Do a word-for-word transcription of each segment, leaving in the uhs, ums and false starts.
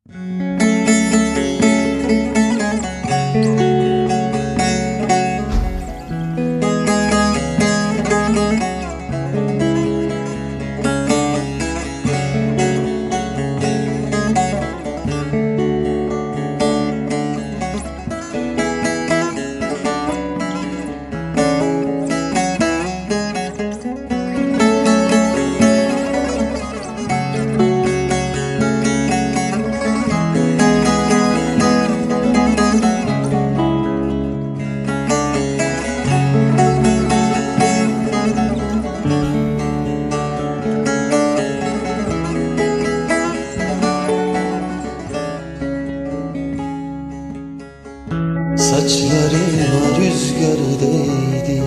Saçlarıma rüzgar değdi,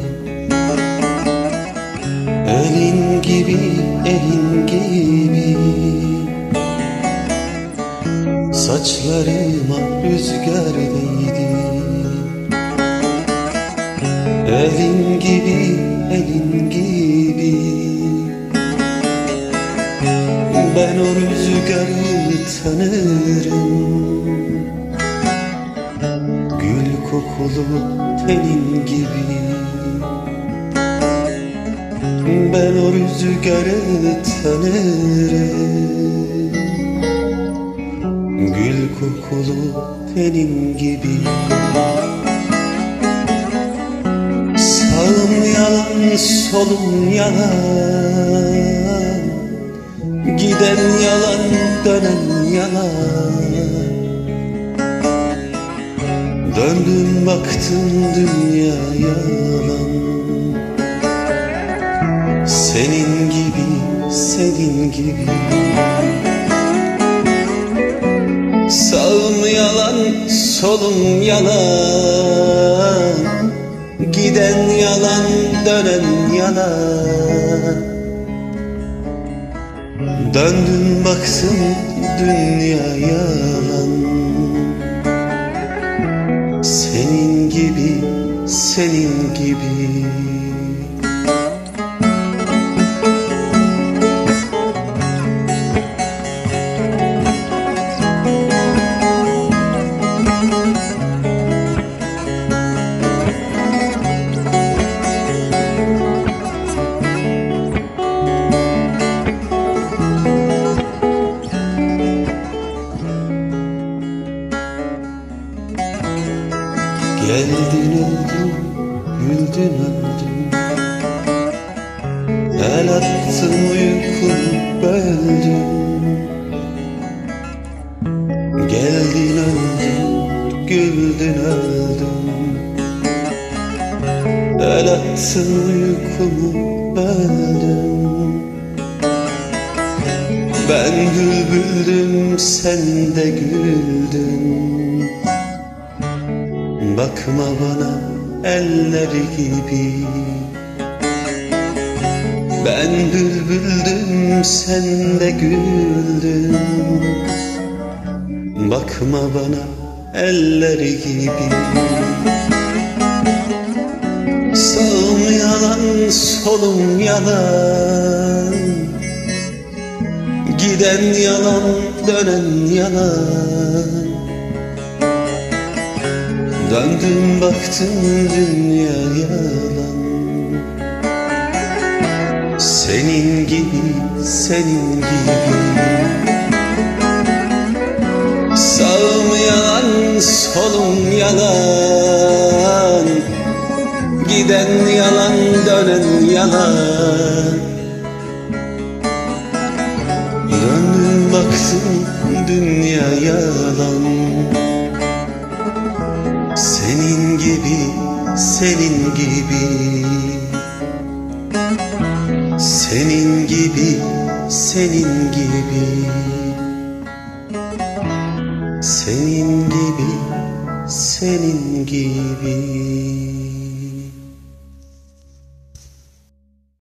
elin gibi, elin gibi. Saçlarıma rüzgar değdi, elin gibi, elin gibi. Ben o rüzgarı tanırım, kokulu tenin gibi. Ben o rüzgarı tanırım, gül kokulu tenin gibi. Sağım yalan, solum yalan, giden yalan, dönen yalan. Döndüm baktım dünya yalan, senin gibi, senin gibi. Sağım yalan, solum yalan, giden yalan, dönen yalan. Döndüm baktım dünya yalan, senin gibi, senin gibi. Geldin öldün, güldün öldün, el attın uykumu böldün. Geldin öldün, güldün öldün, el attın uykumu böldün. Ben bülbüldüm, sen de güldün. Bakma bana elleri gibi, ben bülbüldüm, sen de güldün. Bakma bana elleri gibi. Sağım yalan, solum yalan, giden yalan, dönen yalan. Döndüm baktım dünya yalan, senin gibi, senin gibi. Sağım yalan, solum yalan, giden yalan, dönen yalan. Döndüm baktım dünya yalan, senin gibi, senin gibi. Senin gibi, senin gibi. Senin gibi, senin gibi.